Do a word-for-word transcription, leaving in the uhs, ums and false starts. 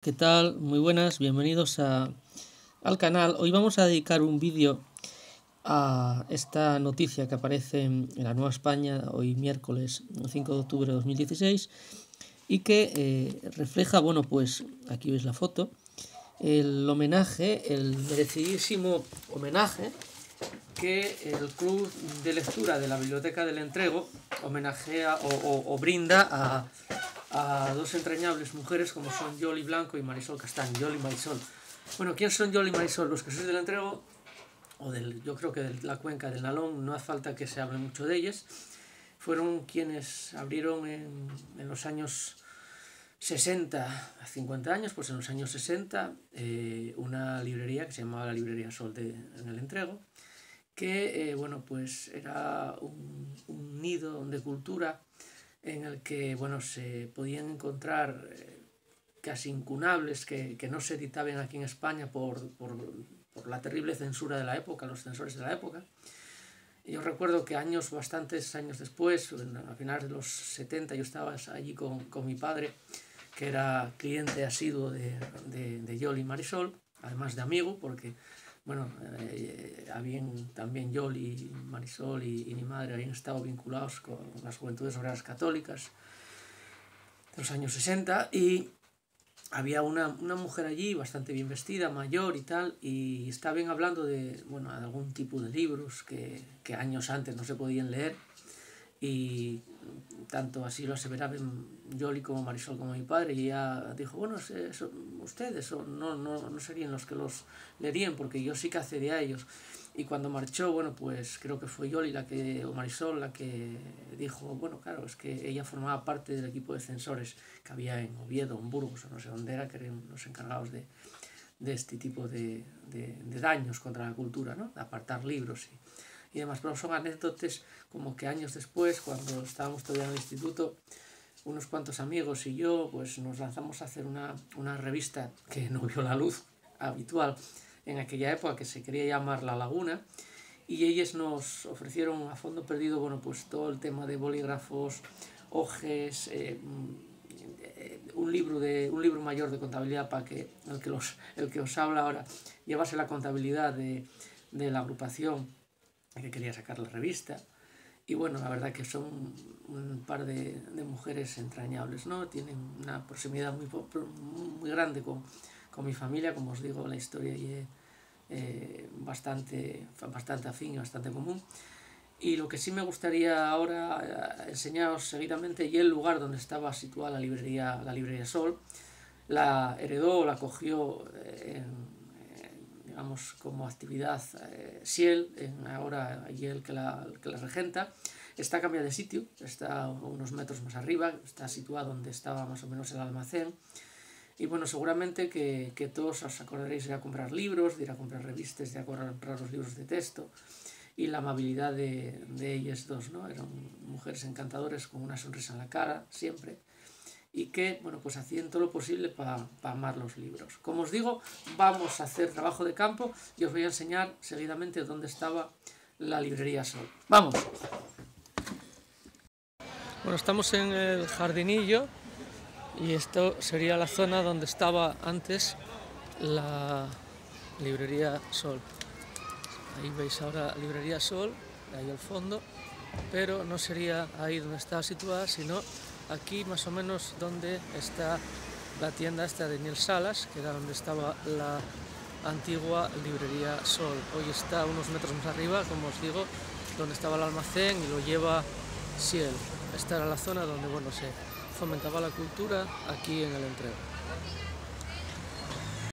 ¿qué tal? Muy buenas, bienvenidos a, al canal. Hoy vamos a dedicar un vídeo a esta noticia que aparece en la Nueva España, hoy miércoles cinco de octubre de dos mil dieciséis, y que eh, refleja, bueno, pues aquí veis la foto, el homenaje, el merecidísimo homenaje que el Club de Lectura de la Biblioteca del Entrego homenajea o, o, o brinda a, a dos entrañables mujeres como son Yoli Blanco y Marisol Castaño. Yoli y Marisol. Bueno, ¿quién son Yoli y Marisol? Los que sois del Entrego, o del, yo creo que de la cuenca del Nalón, no hace falta que se hable mucho de ellas. Fueron quienes abrieron en, en los años sesenta, a cincuenta años, pues en los años sesenta, eh, una librería que se llamaba la Librería Sol de, en el Entrego, que eh, bueno, pues era un, un nido de cultura en el que bueno, se podían encontrar eh, casi incunables que, que no se editaban aquí en España por, por, por la terrible censura de la época, los censores de la época. Y yo recuerdo que años, bastantes años después, a finales de los setenta, yo estaba allí con, con mi padre, que era cliente asiduo de, de, de Yoli y Marisol, además de amigo, porque bueno, eh, habían también Yoli, Marisol y, y mi madre habían estado vinculados con las Juventudes Obreras Católicas de los años sesenta, y había una, una mujer allí bastante bien vestida, mayor y tal, y estaban hablando de, bueno, de algún tipo de libros que, que años antes no se podían leer, y tanto así lo aseveraban Yoli como Marisol como mi padre, y ella dijo, bueno, eso, ustedes no, no, no serían los que los leerían, porque yo sí que accedí a ellos. Y cuando marchó, bueno, pues creo que fue Yoli la que, o Marisol la que dijo, bueno, claro, es que ella formaba parte del equipo de censores que había en Oviedo, en Burgos, o no sé dónde era, que eran los encargados de, de este tipo de, de, de daños contra la cultura, ¿no? De apartar libros y, y demás. Pero son anécdotas como que años después, cuando estábamos todavía en el instituto, unos cuantos amigos y yo pues nos lanzamos a hacer una, una revista que no vio la luz habitual en aquella época, que se quería llamar La Laguna, y ellos nos ofrecieron a fondo perdido, bueno, pues todo el tema de bolígrafos, hojes, eh, un libro de un libro mayor de contabilidad para que el que, los, el que os habla ahora llevase la contabilidad de, de la agrupación que quería sacar la revista. Y bueno, la verdad que son un par de, de mujeres entrañables, ¿no? Tienen una proximidad muy, muy grande con, con mi familia, como os digo, la historia es eh, bastante, bastante afín y bastante común. Y lo que sí me gustaría ahora enseñaros seguidamente es el lugar donde estaba situada la librería, la librería Sol. La heredó, la cogió en, digamos, como actividad eh, Siel, en, ahora allí el que la, el que la regenta. Está cambiada de sitio, está unos metros más arriba, está situada donde estaba más o menos el almacén. Y bueno, seguramente que, que todos os acordaréis de ir a comprar libros, de ir a comprar revistas, de ir a comprar los libros de texto, y la amabilidad de, de ellas dos, ¿no? Eran mujeres encantadoras con una sonrisa en la cara, siempre, y que, bueno, pues hacían todo lo posible para pa amar los libros. Como os digo, vamos a hacer trabajo de campo y os voy a enseñar seguidamente dónde estaba la librería Sol. ¡Vamos! Bueno, estamos en el jardinillo y esto sería la zona donde estaba antes la librería Sol. Ahí veis ahora librería Sol, ahí al fondo, pero no sería ahí donde está situada, sino aquí más o menos donde está la tienda esta de Daniel Salas, que era donde estaba la antigua librería Sol. Hoy está unos metros más arriba, como os digo, donde estaba el almacén y lo lleva Siel. Esta era la zona donde, bueno, se fomentaba la cultura aquí en el Entrego.